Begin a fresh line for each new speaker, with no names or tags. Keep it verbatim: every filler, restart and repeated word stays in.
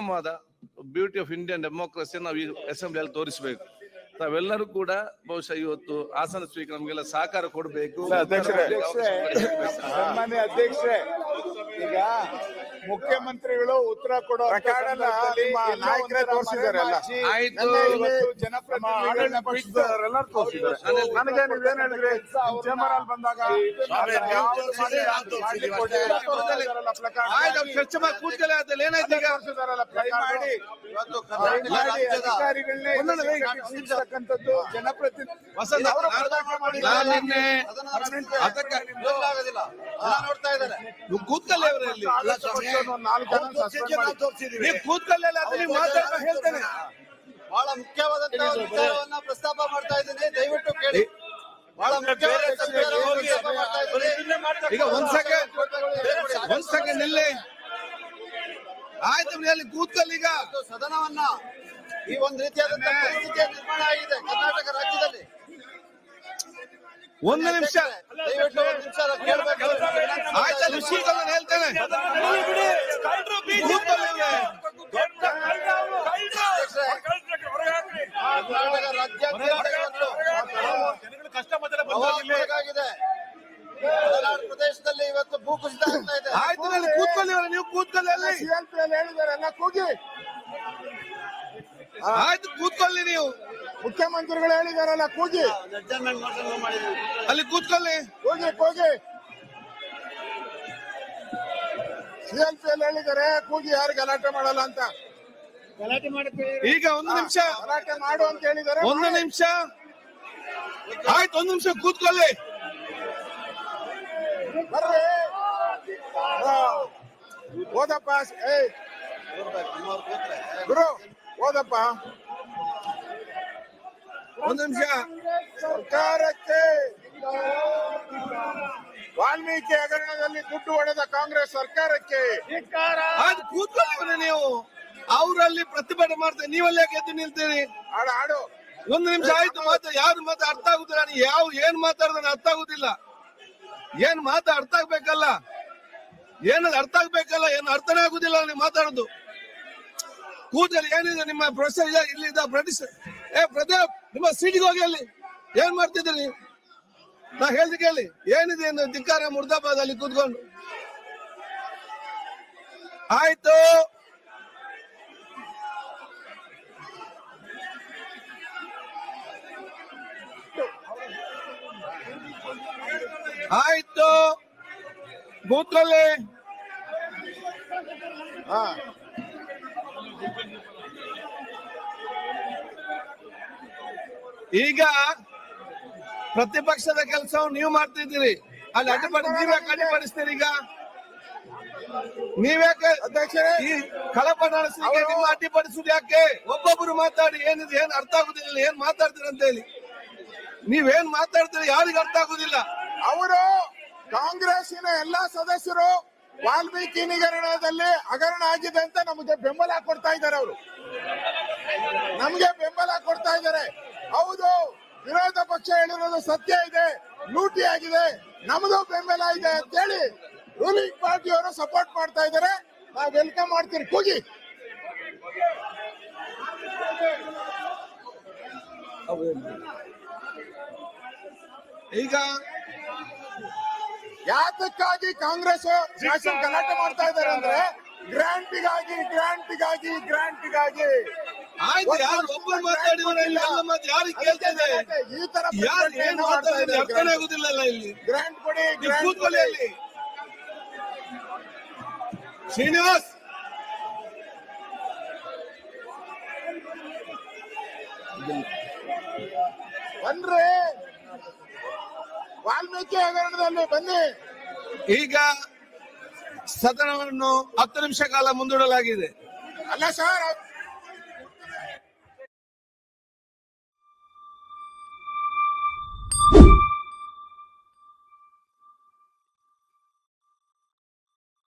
ಉತ್ತಮವಾದ beauty of Indian democracy ನಾವು ಈ ಅಸೆಂಬ್ಲಿಯಲ್ಲಿ ತೋರಿಸಬೇಕು. ತಾವೆಲ್ಲರೂ ಕೂಡ ಬಹುಶಃ ಇವತ್ತು ಆಸನ ಸ್ವೀಕಾರ ನಮಗೆಲ್ಲ ಸಹಕಾರ ಕೊಡಬೇಕು.
ಸನ್ಮಾನ್ಯ ಅಧ್ಯಕ್ಷರೇ, ಈಗ ಮುಖ್ಯಮಂತ್ರಿಗಳು ಉತ್ತರ ಕೊಡೋ ನಾಯಕರೇ ತೋರಿಸಿದ್ದಾರೆ. ಜನಪ್ರತಿನಿಧಿಗಳನ್ನ ನನಗೆ ನೀವೇನ್ ಹೇಳಿದ್ರಿ ಚೇಂಬರ್ ಅಲ್ಲಿ ಬಂದಾಗ ಅಧಿಕಾರಿಗಳನ್ನೇ ಜನಪ್ರತಿನಿಧಿ ನೋಡ್ತಾ ಇದ್ದಾರೆ.
ಕೂತ್ಕಲ್ಲಿ ಅವರಲ್ಲಿ ಹೇಳ್ತೇನೆ.
ಬಹಳ ಮುಖ್ಯವಾದಂತಹ ವಿಚಾರವನ್ನ ಪ್ರಸ್ತಾಪ ಮಾಡ್ತಾ ಇದ್ದೀನಿ, ದಯವಿಟ್ಟು ಕೇಳಿ. ಬಹಳ ಮುಖ್ಯವಾದ
ಈಗ ಒಂದ್ ಸೆಕೆಂಡ್ ಒಂದ್ ಸೆಕೆಂಡ್ ಇಲ್ಲಿ ಆಯ್ತು, ಅಲ್ಲಿ ಕೂತ್ಕಲ್ಲಿ. ಈಗ
ಸದನವನ್ನ ಈ ಒಂದು ರೀತಿಯಾದಂತಹ ಪರಿಸ್ಥಿತಿಯ ನಿರ್ಮಾಣ ಆಗಿದೆ ಕರ್ನಾಟಕ ರಾಜ್ಯದಲ್ಲಿ.
ಒಂದು ನಿಮಿಷ
ದಯವಿಟ್ಟು ಒಂದು ನಿಮಿಷ ಕೇಳಬೇಕು.
ಆಯ್ತು, ವಿಷಯಗಳನ್ನ ಹೇಳ್ತೇನೆ.
ಕರ್ನಾಟಕ ರಾಜ್ಯಾದ್ಯಂತ ಮಲೆನಾಡು ಪ್ರದೇಶದಲ್ಲಿ ಇವತ್ತು ಭೂಕುಸಿತ ಆಗ್ತಾ ಇದೆ.
ಆಯ್ತು, ಕೂತ್ಕೊಳ್ಳಿ, ನೀವು ಕೂತ್ಕೊಳ್ಳಿ. ಅಲ್ಲಿ
ಹೇಳಿದ್ದಾರೆ ಎಲ್ಲ ಕೂಗಿ.
ಆಯ್ತು, ಕೂತ್ಕೊಳ್ಳಿ. ನೀವು
ಮುಖ್ಯಮಂತ್ರಿಗಳು ಹೇಳಿದಾರಲ್ಲ ಕೂಗಿ.
ಅಲ್ಲಿ ಕೂತ್ಕೊಳ್ಳಿ,
ಕೂಗಿ ಕೂಗಿ. ಸಿಎಲ್ಪಿಯಲ್ಲಿ ಹೇಳಿದ್ದಾರೆ ಕೂಗಿ, ಯಾರು ಗಲಾಟೆ ಮಾಡಲ್ಲ ಅಂತ. ಗಲಾಟೆ ಮಾಡುತ್ತೇವೆ
ಈಗ ಒಂದು ನಿಮಿಷ
ಗಲಾಟೆ ಮಾಡು ಅಂತ ಹೇಳಿದ್ದಾರೆ.
ಒಂದು ನಿಮಿಷ ಆಯ್ತು, ಒಂದು ನಿಮಿಷ ಕೂತ್ಕೊಳ್ಳಿ.
ಬರ್ರಿ ಓದಪ್ಪ. ಏ ಗುರು ಓದಪ್ಪ.
ಒಂದು ನಿಮಿಷ.
ಸರ್ಕಾರಕ್ಕೆ ವಾಲ್ಮೀಕಿ ಹಗರಣದಲ್ಲಿ ದುಡ್ಡು ಹೊಡೆದ ಕಾಂಗ್ರೆಸ್ ಸರ್ಕಾರಕ್ಕೆ
ಅದು ಕೂತ್ಕೊಳ್ಳಿ. ನೀವು ಅವರಲ್ಲಿ ಪ್ರತಿಭಟನೆ ಮಾಡ್ತಾರೆ, ನೀವಲ್ಲೇ ಗೆದ್ದು ನಿಲ್ತೀರಿ.
ಆಡು ಆಡು.
ಒಂದು ನಿಮಿಷ ಆಯ್ತು. ಮಾತು ಯಾರು ಮಾತು ಅರ್ಥ ಆಗುದಿಲ್ಲ. ನೀವು ಯಾವ ಏನ್ ಮಾತಾಡಿದ್ರೆ ಅರ್ಥ ಆಗುದಿಲ್ಲ. ಏನ್ ಮಾತು ಅರ್ಥ ಆಗ್ಬೇಕಲ್ಲ, ಏನದು ಅರ್ಥ ಆಗ್ಬೇಕಲ್ಲ, ಏನು ಅರ್ಥನೇ ಆಗುದಿಲ್ಲ ನೀವು ಮಾತಾಡೋದು. ಕೂತಲ್ಲಿ ಏನಿದೆ ನಿಮ್ಮ ಪ್ರೊಸೆಸ್ ಇಲ್ಲಿದ್ದ ಪ್ರೊಡ್ಯೂಸ್ ಏ ಪ್ರದೀಪ್, ನಿಮ್ಮ ಸೀಟಿಗೆ ಹೋಗಿ. ಅಲ್ಲಿ ಏನ್ ಮಾಡ್ತಿದ್ರಿ? ನಾ ಹೇಳ್ದು ಕೇಳಿ, ಏನಿದೆ ಏನು ಧಿಕ್ಕಾರ ಮುರ್ದಾಬಾದ್ ಅಲ್ಲಿ ಕೂತ್ಕೊಂಡು. ಆಯ್ತು, ಆಯ್ತು, ಕೂತ್ಕೊಳ್ಳಿ.
ಹಾ
ಈಗ ಪ್ರತಿಪಕ್ಷದ ಕೆಲಸವನ್ನು ನೀವು ಮಾಡ್ತಿದ್ದೀರಿ, ಅಲ್ಲಿ ಅಡ್ಡಿಪಡಿ ನೀವ್ಯಾಕೆ ಅಡ್ಡಿಪಡಿಸ್ತೀರಿ? ಈಗ ನೀವ್ಯಾಕೆ
ಅಧ್ಯಕ್ಷರೇ
ಈ ಕಳಪ ನಡೆಸಲಿಕ್ಕೆ ನಿಮ್ಮ ಅಡ್ಡಿಪಡಿಸುದು ಯಾಕೆ? ಒಬ್ಬೊಬ್ರು ಮಾತಾಡಿ ಏನಿದೆ ಏನ್ ಅರ್ಥ ಆಗುದಿಲ್ಲ, ಏನ್ ಮಾತಾಡ್ತೀರಿ ಅಂತ ಹೇಳಿ. ನೀವೇನ್ ಮಾತಾಡ್ತೀರಿ ಯಾರಿಗ ಅರ್ಥ ಆಗುದಿಲ್ಲ.
ಅವರು ಕಾಂಗ್ರೆಸ್ಸಿನ ಎಲ್ಲಾ ಸದಸ್ಯರು ವಾಲ್ಮೀಕಿ ಹಗರಣದಲ್ಲಿ ಹಗರಣ ಆಗಿದೆ ಅಂತ ನಮಗೆ ಬೆಂಬಲ ಕೊಡ್ತಾ ಇದ್ದಾರೆ. ಅವರು ನಮ್ಗೆ ಬೆಂಬಲ ಕೊಡ್ತಾ ಇದ್ದಾರೆ. ಹೌದು, ವಿರೋಧ ಪಕ್ಷ ಹೇಳಿರೋದು ಸತ್ಯ ಇದೆ, ಲೂಟಿ ಆಗಿದೆ, ನಮ್ದು ಬೆಂಬಲ ಇದೆ ಅಂತ ಹೇಳಿ ರೂಲಿಂಗ್ ಪಾರ್ಟಿಯವರು ಸಪೋರ್ಟ್ ಮಾಡ್ತಾ ಇದ್ದಾರೆ. ನಾವು ವೆಲ್ಕಮ್ ಮಾಡ್ತೀರಿ. ಕೂಗಿ.
ಈಗ
ಯಾತಕ್ಕಾಗಿ ಕಾಂಗ್ರೆಸ್ ಶಾಸನ ಗಲಾಟೆ ಮಾಡ್ತಾ ಇದ್ದಾರೆ ಅಂದ್ರೆ ಗ್ರಾಂಟಿಗಾಗಿ ಗ್ರಾಂಟಿಗಾಗಿ ಗ್ರಾಂಟಿಗಾಗಿ
ಆಯ್ತು, ಯಾರು ಒಬ್ಬರು ಮಾತಾಡಿದ್ರೆ ಇಲ್ಲ ಮತ್ತೆ ಯಾರಿಗೆ ಕೇಳ್ತದೆ?
ಈ ತರ
ಯಾರು ಏನ್ ಮಾತಾಡಿದ್ರೆ ಅರ್ಥನೇ ಆಗುದಿಲ್ಲ. ಇಲ್ಲಿ
ಗ್ರಾಂಟ್ ಕೊಡಿ,
ಕೂತ್ಕೊಳ್ಳಿ. ಅಲ್ಲಿ ಶ್ರೀನಿವಾಸ್
ಬನ್ರಿ, ವಾಲ್ಮೀಕಿ ಹಗರಣದಲ್ಲಿ ಬನ್ನಿ.
ಈಗ ಸದನವನ್ನು ಹತ್ತು ನಿಮಿಷ ಕಾಲ ಮುಂದೂಡಲಾಗಿದೆ.
ಅಲ್ಲ ಸರ್,